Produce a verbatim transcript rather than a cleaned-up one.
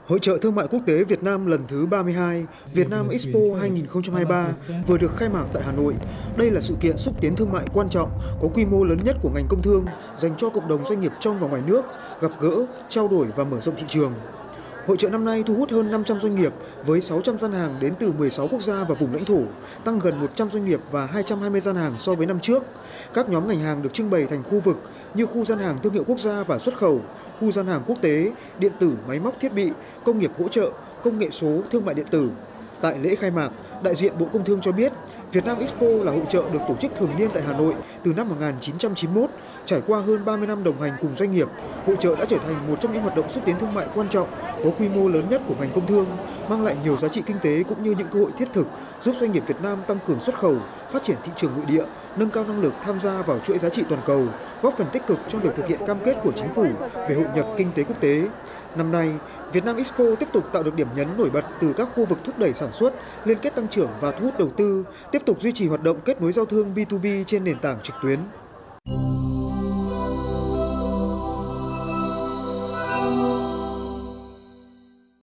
Hội chợ thương mại quốc tế Việt Nam lần thứ ba mươi hai, Việt Nam Expo hai nghìn không trăm hai mươi ba vừa được khai mạc tại Hà Nội. Đây là sự kiện xúc tiến thương mại quan trọng, có quy mô lớn nhất của ngành công thương, dành cho cộng đồng doanh nghiệp trong và ngoài nước, gặp gỡ, trao đổi và mở rộng thị trường. Hội chợ năm nay thu hút hơn năm trăm doanh nghiệp với sáu trăm gian hàng đến từ mười sáu quốc gia và vùng lãnh thổ, tăng gần một trăm doanh nghiệp và hai trăm hai mươi gian hàng so với năm trước. Các nhóm ngành hàng được trưng bày thành khu vực như khu gian hàng thương hiệu quốc gia và xuất khẩu, khu gian hàng quốc tế, điện tử, máy móc thiết bị, công nghiệp hỗ trợ, công nghệ số, thương mại điện tử. Tại lễ khai mạc, đại diện Bộ Công Thương cho biết, Việt Nam Expo là hội chợ được tổ chức thường niên tại Hà Nội từ năm một nghìn chín trăm chín mươi mốt, trải qua hơn ba mươi năm đồng hành cùng doanh nghiệp. Hội chợ đã trở thành một trong những hoạt động xúc tiến thương mại quan trọng, có quy mô lớn nhất của ngành công thương, mang lại nhiều giá trị kinh tế cũng như những cơ hội thiết thực, giúp doanh nghiệp Việt Nam tăng cường xuất khẩu, phát triển thị trường nội địa, nâng cao năng lực tham gia vào chuỗi giá trị toàn cầu, góp phần tích cực trong việc thực hiện cam kết của chính phủ về hội nhập kinh tế quốc tế. Năm nay, Việt Nam Expo tiếp tục tạo được điểm nhấn nổi bật từ các khu vực thúc đẩy sản xuất, liên kết tăng trưởng và thu hút đầu tư, tiếp tục duy trì hoạt động kết nối giao thương B hai B trên nền tảng trực tuyến.